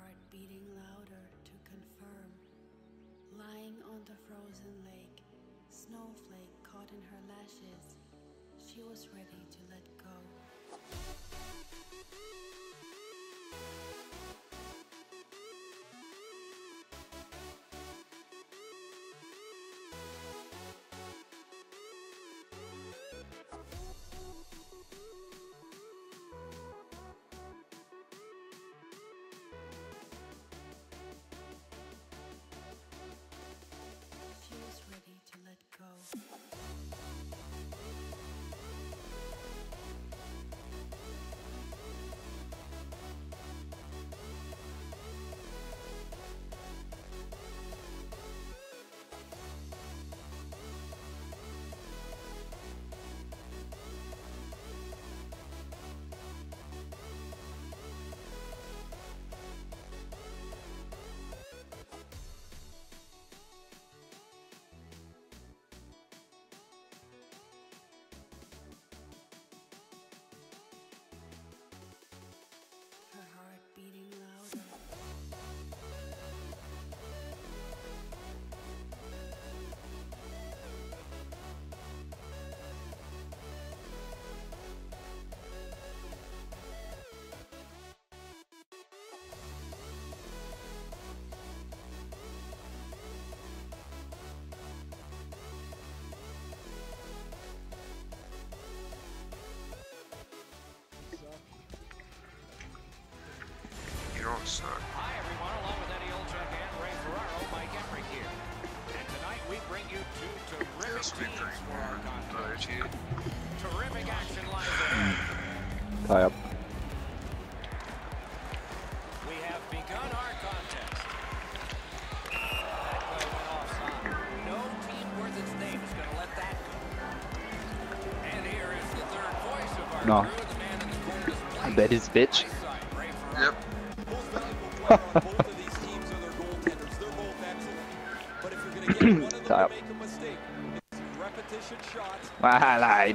heart beating louder to confirm. Lying on the frozen lake, snowflake caught in her lashes, she was ready to let go. She was ready to let go. Her heart beating louder. You don't suck. Hi everyone, along with Eddie Olczyk and Ray Ferraro, Mike Henry here. And tonight we bring you two terrific teams for our contest. Terrific action lies ahead. Tie up. We have begun our contest. That play went offside. No team worth its name is going to let that go. And here is the third voice of our No. crew, the man in the coldest place. I bet his bitch. Right side, Ray Ferraro. Yep. Most valuable player on both of these teams are their goaltenders. They're both excellent. But if you're going to get one of them Top. to make a mistake, it's repetition shots. I lied.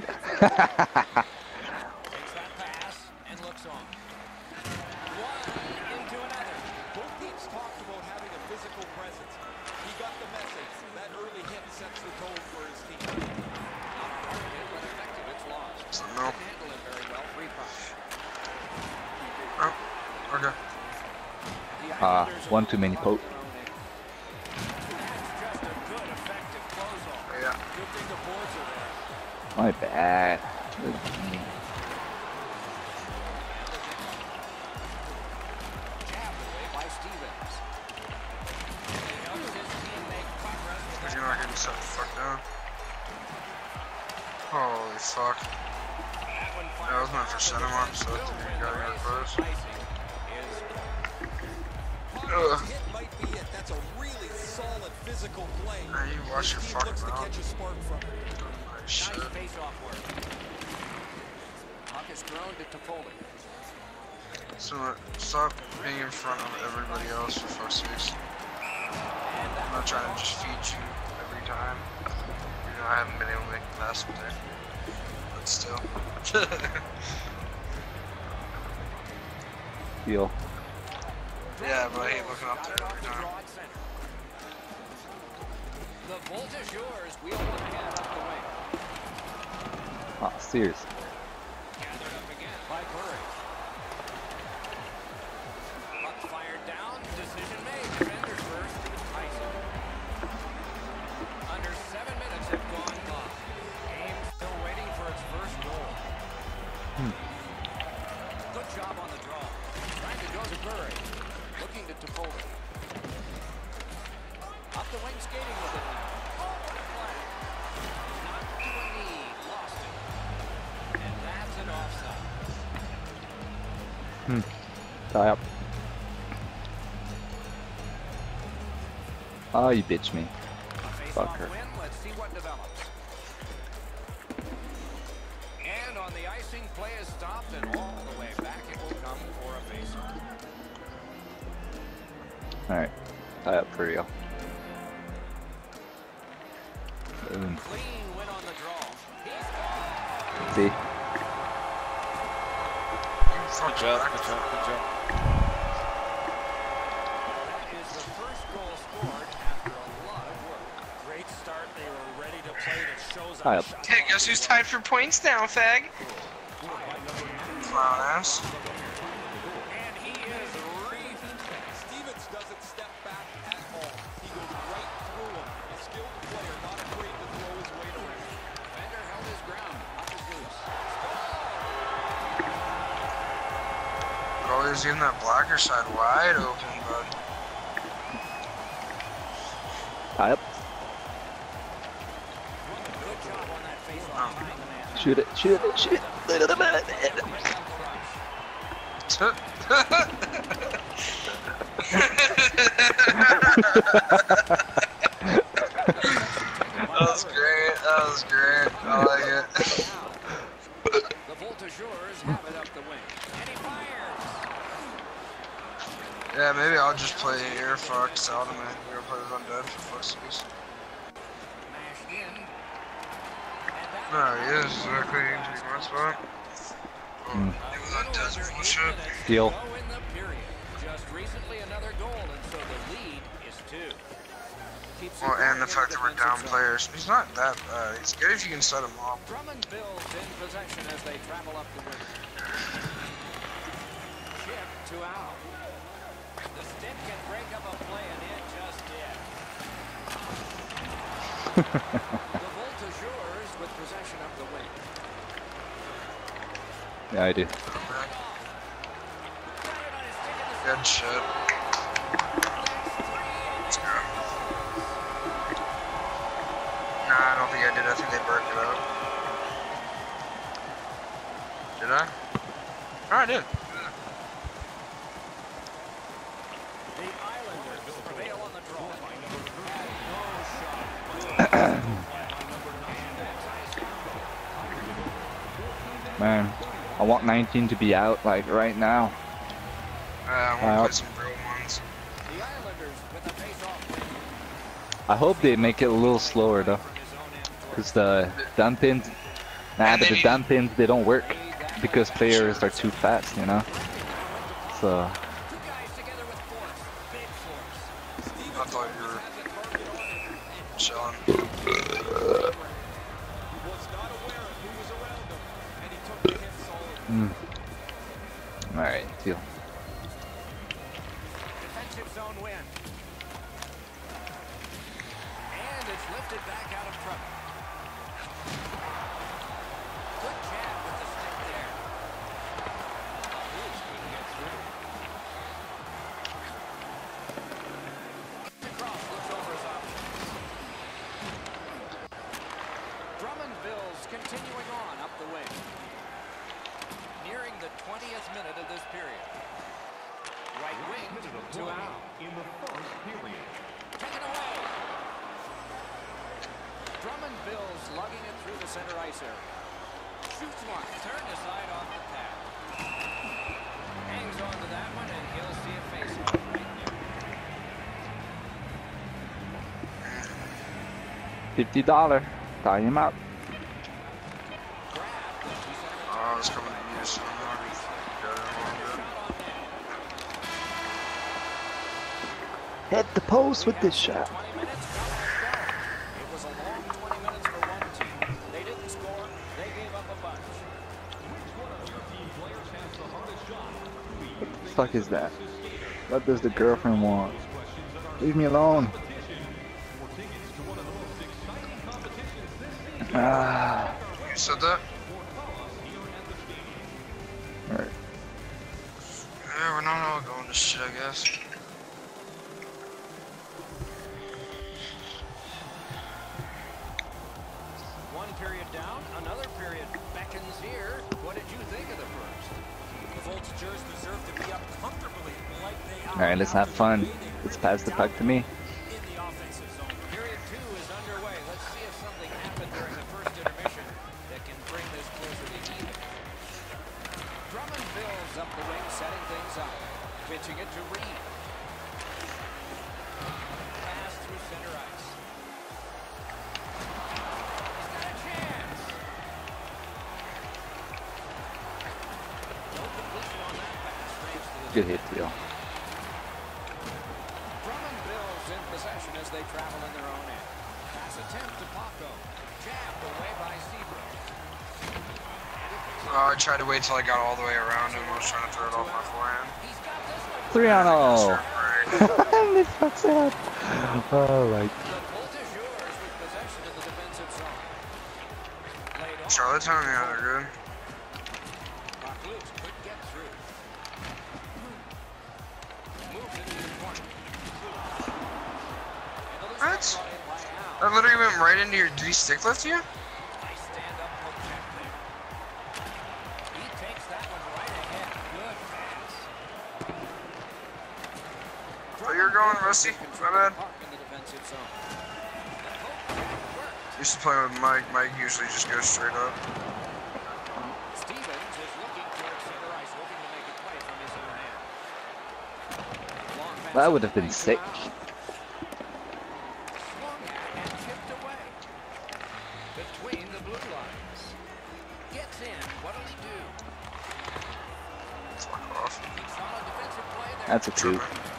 Takes that pass and looks on. One into another. Both teams talked about having a physical presence. He got the message. That early hit sets the tone for his team. Not a hard hit, but effective. It's lost. So no. Didn't handle it very well. Free puck. Oh, okay. The Islanders one too many poke. That's just a good, effective close-off. Yeah. Good thing the boards are there. My bad. Look at me. Jabbed away by Stevens. He helps his team make progress with Because that you're not getting set the fuck down. Holy fuck. That one That was meant for cinema, so I think you got it first. Ugh. Hit might be it. That's a really solid physical play. Now you watch your His team fucking looks to mouth. catch a spark from it. Nice shit. Nice face-off work. Puck is thrown to Toffoli. So stop being in front of everybody else for fuck's sakes. I'm not trying to just feed you every time. You know, I haven't been able to make the pass today. But still. Deal. Yeah, but I hate looking up there Got it every off the time. draw at center. The Voltigeurs wheel one ahead up the wing. Oh, seriously. Gathered up again by Curry. Puck fired down. Decision made. Defenders first. Tyson. Under 7 minutes have gone by. Game still waiting for its first goal. Good job on the draw. Trying to go to Curry. Looking to Toffoli. Up the wing skating with it now. Oh, what a play. Knocked to a knee. Lost it. And that's an offside. Tie up. Oh, you bitch me. Face-off Fucker. win. Let's see what develops. And on the icing, play is stopped, and all the way back it will come for a face-off. Alright. Tie up for real. Boom. Clean win on the draw. He's gone. See? You fucking Good job, good job, good job. Tie up. Hey, guess who's tied for points now, fag? Clown ass. And he is reefed. Stevens doesn't step back at all. He goes right through him. A skilled player, not afraid to throw his weight around. Defender held his ground. Up his goose. Always getting that blocker side wide open, bud. Tie up. Good job on that face-off behind the man. Shoot it, shoot it, shoot it. That was great. That was great. I like it. The Voltigeurs have it up the wing. And he fires. Yeah, maybe I'll just play here. Fuck, Salomon. We're gonna play with Undead for fuck's sake. Mashed in. No, he is. Exactly. Take my spot. Mm. Undead's bullshit. Deal. Low in the period. Just recently another goal, and so the lead is 2. Keeps Well, it and the going fact in that we're defensive down zone. players. He's not that bad. It's good if you can set him off. Drummondville's in possession as they travel up the wing. Chip to Al. The stick can break up a play, and it just did. The Voltigeurs with possession up the wing. Yeah, I do. Good shit. Let's go. Nah, I don't think I did. I think they broke it up. Did I? Oh, I did. The Islanders prevail on the draw. Man, I want 19 to be out like right now. I want to play some real ones. The Islanders with the face-off. I hope they make it a little slower though, because the dump-ins, but the dump-ins, they don't work because players are too fast, you know. So Two guys together with force. Big force. I thought you were chilling. He was not aware of who was around him, and he took the hit solidly. all right, deal. Defensive zone win. And it's lifted back out of trouble. Good jab with the stick there. He's going to get through. Across, looks over his options. Drummondville's continuing on up the wing. Nearing the 20th minute of this period. Right wing to Al. In the first period. Taken away. Drummondville's lugging it through the center ice area. Shoots one. Turned aside off the pad. Hangs on to that one, and he'll see it face off right there. $50. Tie him out. Grabbed, and he's center Oh, it's coming to you, so I'm not Hit the post with this shot. 20 minutes, got one to go. It was a long 20 minutes for one team. They didn't score. They gave up a bunch. Which one of your team players has the hardest shot? What the fuck is that? What does the girlfriend want? Leave me alone. For tickets to one of the most exciting competitions this season, Ah. You said that? Alright. Yeah, we're not all going to shit, I guess. One period down, another period beckons here. What did you think of the first? The Voltigeurs deserve to be up comfortably like they are. Alright, let's have fun. Let's pass the puck to me. In the offensive zone. Period 2 is underway. Let's see if something happened during the first intermission that can bring this closer to even. Drummondville's up the wing, setting things up. Pitching it to Reed. Pass through center ice. He's got a chance. No completion on that pass. Frames to the Good hit, deal. Drummondville's in possession as they travel in their own end. Pass This attempt to Paco. Jabbed away by Seabrook. I tried to wait till I got all the way around him. I was trying to throw it off my forehand. He's got this one. 3 on 0. Right. This fucks it up. Oh, like. The Voltigeurs with possession in the defensive zone. Played off. Charlottetown, yeah, they're good. Marclus could get through. Moves into the corner. And the loose What? ball brought in by Al. That literally went right into your. Did he stick lift you? Nice stand-up hook check there. He takes that one right ahead. Good pass. Oh, you're going, Rusty. My bad. Park in the defensive zone. The poke worked. Used to play with Mike. Mike usually just goes straight up. Stevens is looking towards center ice, hoping to make a play from his own end. Long pass That would have been to sick. Al. Swung at and chipped away. Between the blue lines. Gets in. What'll he do? Fuck off. Solid defensive play there. That's a 2.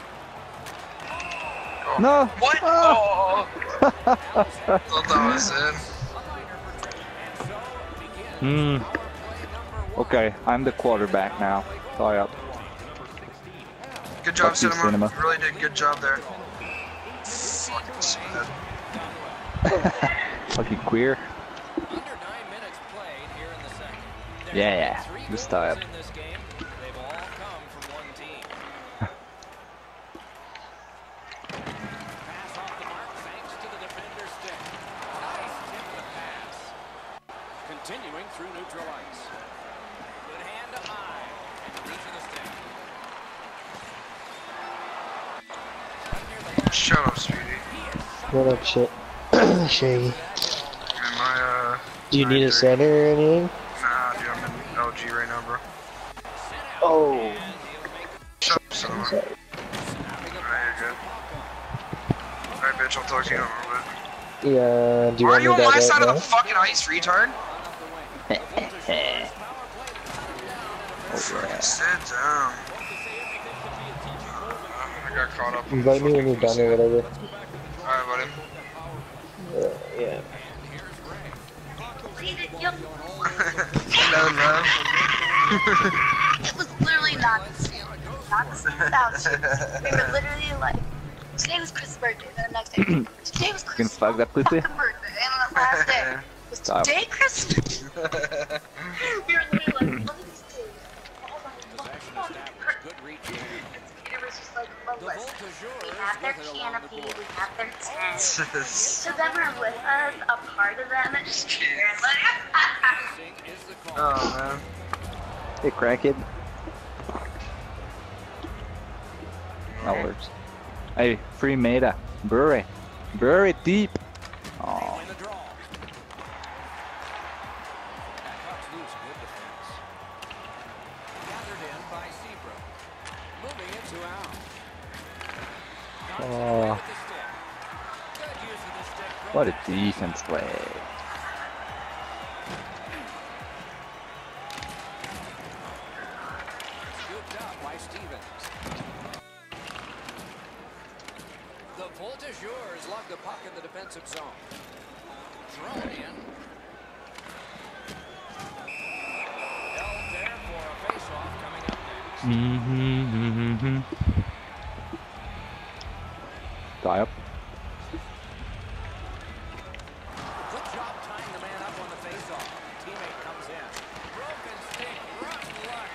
Oh. No! What? Oh. Oh! Thought that was in. A minor for Drake. And so begins Hmm. power play number 1. Okay, I'm the quarterback now. Sorry up. Good job, Fuck you, Cinema. Cinema. You really did good job there. Fucking sad. Fucking queer. Under 9 minutes played here in the second. There Yeah, have been 3 just goals tie up. in this game. They've all come from one team. Pass off the mark thanks to the defender's stick. Nice tip to pass. Continuing through neutral ice. Good hand to high. And reach of the stick. Right near the line. Shut up, Speedy. What up, shit? Shaggy. And my, Do you need a 9-3. center or anything? Nah, dude, I'm in LG right now, bro. Oh. Shut up, Cinema. I'm sorry. Alright, you're good. Alright, bitch, I'll talk to you in a little bit. Yeah, do you Why are want you me on to my right side of now? the fucking ice, retard? Sit down. I got caught up. Invite me when you're done or whatever. Alright, buddy. Yeah. No, no. It was literally not the same. Not the same without you. We were literally like, today was Chris' birthday, then the next day. Today was Can Chris' fuck that pussy? fucking birthday, and the last day was Stop. today Christmas. We were literally like, look at these two. Oh my god. Good reach there. Peter was just like, The listen, we Voltigeurs have their with it along the canopy, board. we have their tent. So then we're with us, a part of them, and just here, like, Passing is the call. Oh, man. Hey, crackhead. That works. Hey, free Maida. Bury. Bury it deep. Oh, In the draw. That cuts loose. Good defense. Gathered in by Seabrook. Moving it to Al. Knocks it away Oh. with the stick. Good use of the stick. what a defense play. Scooped up by Stevens. The Voltigeurs lug the puck in the defensive zone. Thrown in. Held there for a face-off coming up next. Die up. Good job tying the man up on the face-off. Teammate comes in. Broken stick, rotten luck.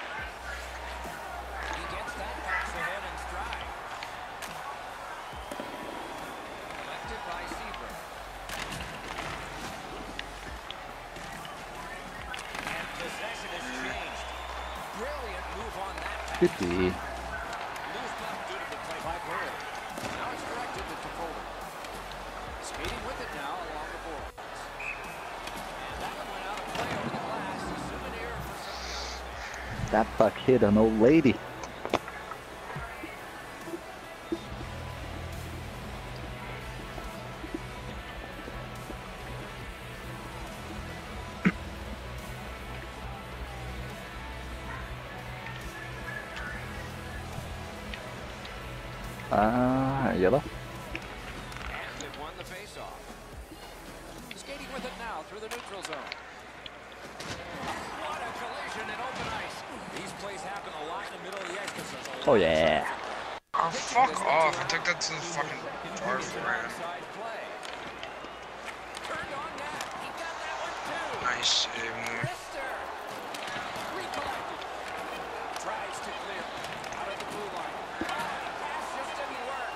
He gets that pass ahead in stride. Collected by Seabrook. And possession is changed. Brilliant move on that pass. Good D. Loose puck due to the play by Burrow. Now it's directed to Toffoli. Skating with it now along the boards. And that one went out of play over the glass. A souvenir for some. That puck hit an old lady. And Yellow. they've won the face-off. skating with it now through the neutral zone. What a collision in open ice. These plays happen a lot in the middle of the ice because there's a Oh lot of yeah. Oh, fuck off. I took that to the fucking bar for him. side play. Turned on net. He got that one too. Nice save there. Mister. Recollected. Tries to clear. Out of the blue line. Pass just didn't work.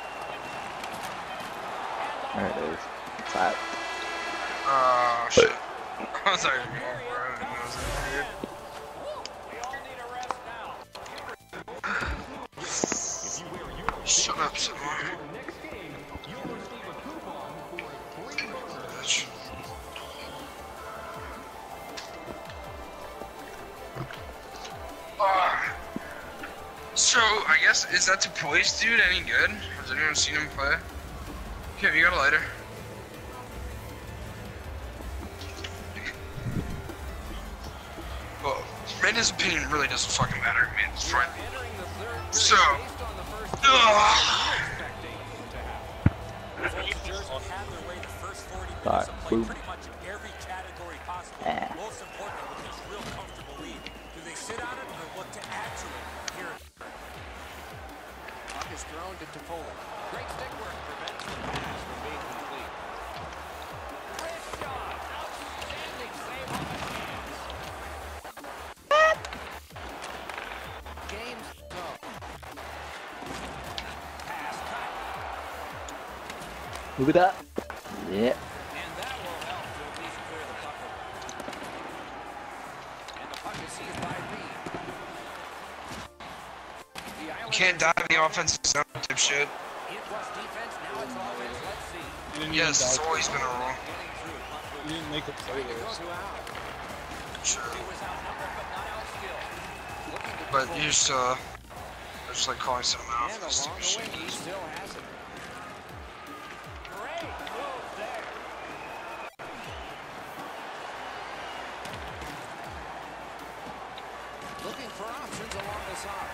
There it is. It's out. Oh, shit. I was like, going for it. And I was like, weird. We all need a rest now. Shut up, Samar. Bitch. So, I guess, is that to police dude any good? Has anyone seen him play? Okay, you got a lighter. Well, in his opinion really doesn't fucking matter. I mean, it's fine. So, Voltigeurs will have their way the first 40 minutes Alright, and play boom. pretty much in every category possible. Most importantly, with this real comfortable lead. Do they sit on it or look to add to it here? Puck is thrown to Topola. Great stick work prevents the pass from being complete. Wrist shot. Outstanding save on the hands. Game's go. Pass cut. Move it up. Yeah. And that will help to at least clear the puck away. And the puck is seized by Reed. The Islanders, can't dive in the offensive zone, dipshit. it was defense, now it's always, let's see. Yes, it's always been a rule. Getting through. Puck You didn't make a play to go there. to out. Sure. He was outnumbered but not outskilled. Looking to But control you just, just like calling something out and for this along stupid the way, shit. he still has it. Great move there. Looking for options along the side.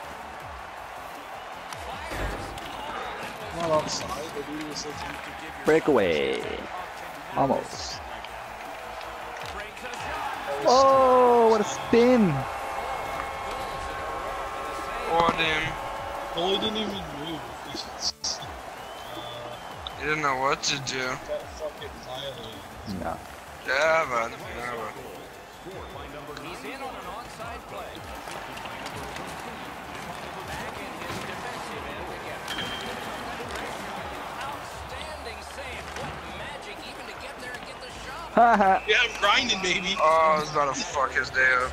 Fires. Not outside, but he was like, Breakaway. Almost. Breaks a shot. Oh, what a spin. Oh, damn. goalie didn't even move. You didn't know what to do. Got fucking violated. No. Yeah, man. Yeah, man. He's in on an onside play. Back in his defensive end again. Outstanding save. What magic even to get there and get the shot. Haha. Yeah, I'm grinding, baby. Oh, I was about to fuck his day up.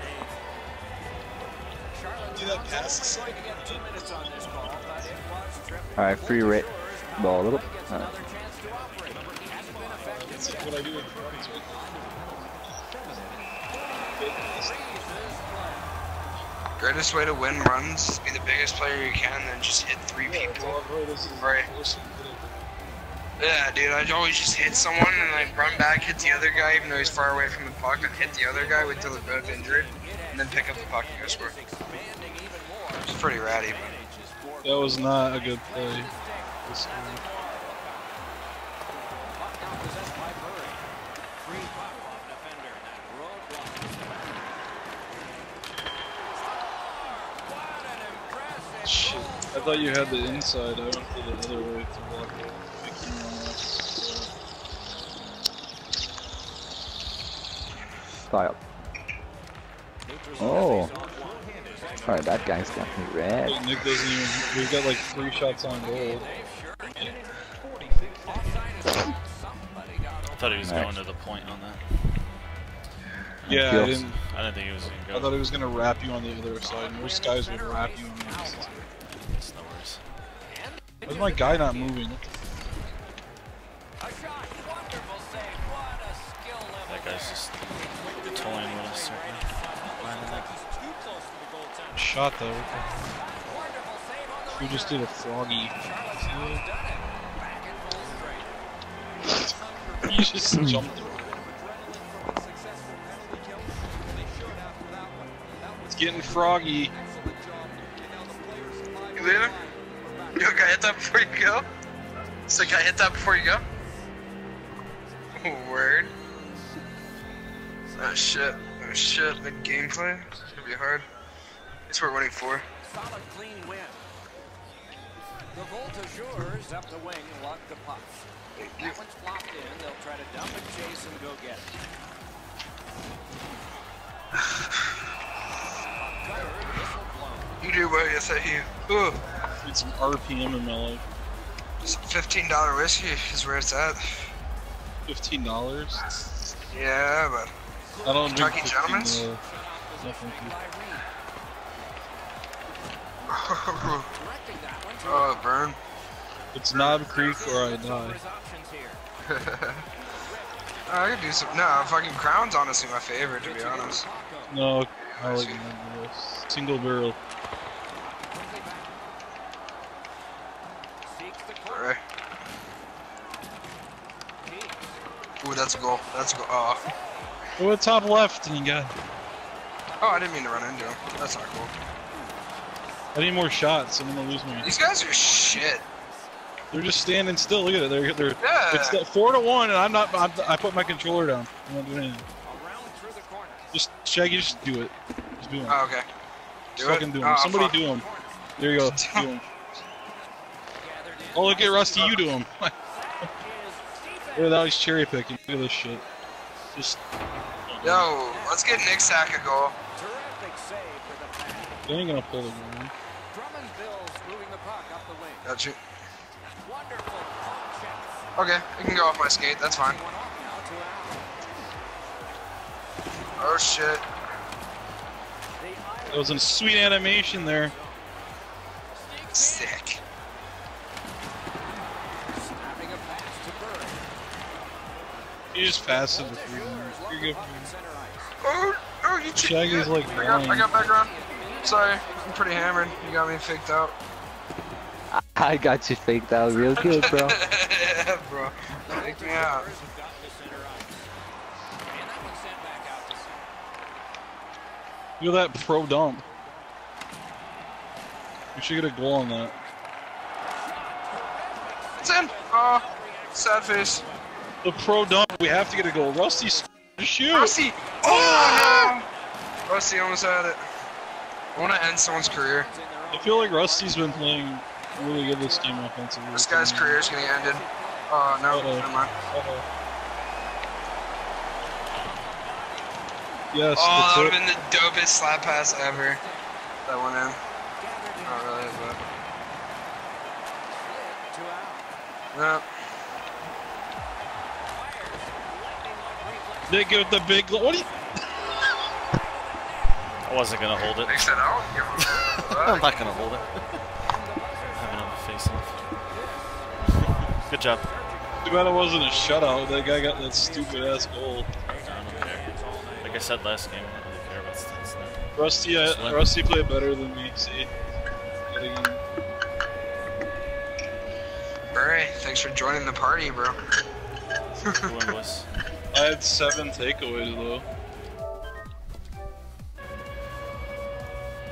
Do that pass. Going to get 2 minutes on this call, but it was tripping. Alright, free rate. Ball a little. Gets another chance to operate. He hasn't been effective That's yet. what I do in cards right now. Greatest way to win runs is be the biggest player you can, then just hit three people. Right. Yeah, dude, I'd always just hit someone and like run back, hit the other guy, even though he's far away from the puck, and hit the other guy, wait till they're both injured, and then pick up the puck and go score. It's pretty ratty, but That was not a good play. This time. Shit. I thought you had the inside. I went for the other way to block it. Style. Oh. Alright, that guy's got me red. But Nick doesn't even. We've got like 3 shots on goal. I thought he was going to the point on that. Yeah, I didn't. I didn't think he was going to go. I thought he was gonna wrap you on the other side. Most guys would wrap you on the other side. It's no worries. Why's my guy not moving? That guy's just toying with us. Shot though. We just did a froggy. You just jumped. It's getting froggy. you leaving? Yo, can I hit that before you go? So can I hit that before you go? Word. Oh shit. Oh shit. The gameplay. It's gonna be hard. It's what we're winning for. Solid, clean win. The Voltigeurs up the wing and lock the puck. That one's flopped in. They'll try to dump and chase and go get it. You do what you say you. Ooh. Need some RPM in my life. Some $15 whiskey is where it's at. $15? Yeah, but I don't drink Kentucky Gentlemen's? No, thank you. Oh, burn. It's Knob Creek or I die. I could do some. No, fucking Crown's honestly my favorite, to be honest. No, I like single barrel. Alright. Ooh, that's a goal. That's a goal. Oh. Go at top left and you got. Oh, I didn't mean to run into him. That's not cool. I need more shots. I'm gonna lose me. These guys are shit. They're just standing still. Look at it. They're Yeah. It's 4-1, and I'm not. I put my controller down. I'm not doing anything. Just Shaggy, just do it. Just do them. Oh, okay. Just fucking do them. Somebody do them. There you go. Do them. Oh, look at Rusty. You do them. Yeah, that was cherry picking. Look at this shit. Just. Yo, let's get Nick Sack a goal. They ain't gonna pull the goal. Drummondville's moving the puck up the wing. Got you. Okay, you can go off my skate. That's fine. Oh shit. That was a sweet animation there. Sick. You just faster the 3 You're good. Oh, you cheated. Shaggy's like I got background. Sorry, I'm pretty hammered. You got me faked out. I got you faked out real good, bro. Yeah, bro. Faked me out. Look at that pro dump. We should get a goal on that. It's in. Oh, sad face. The pro dump. We have to get a goal. Rusty, shoot. Rusty. Oh no. Rusty almost had it. I want to end someone's career. I feel like Rusty's been playing really good this game offensively. This guy's career is getting ended. Oh no, never mind. Yes. Oh, that would have been the dopest slap pass ever. That went in. Not really, but. Yeah. They give it the big. What do you? I wasn't gonna hold it. They said, I don't give a fuck. I'm not gonna hold it. I have another face-off. Good job. Too bad it wasn't a shutout. That guy got that stupid ass goal. I don't care. Like I said last game, I don't really care about stats now. Rusty played better than me. See. Barry, thanks for joining the party, bro. Who won, boys? I had 7 takeaways though.